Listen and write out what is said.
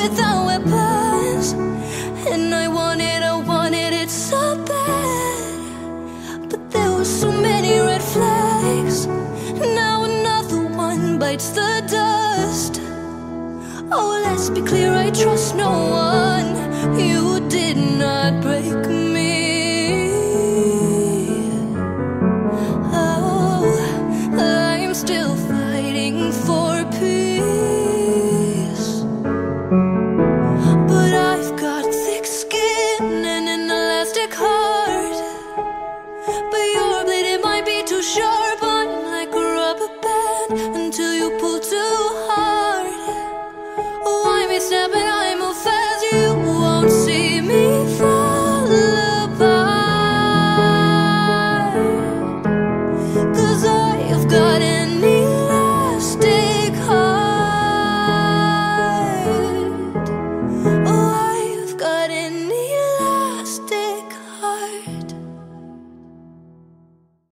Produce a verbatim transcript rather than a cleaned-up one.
without weapons. And I wanted, I wanted it so bad, but there were so many red flags. Now another one bites the dust. Oh, let's be clear, I trust no one. You didn't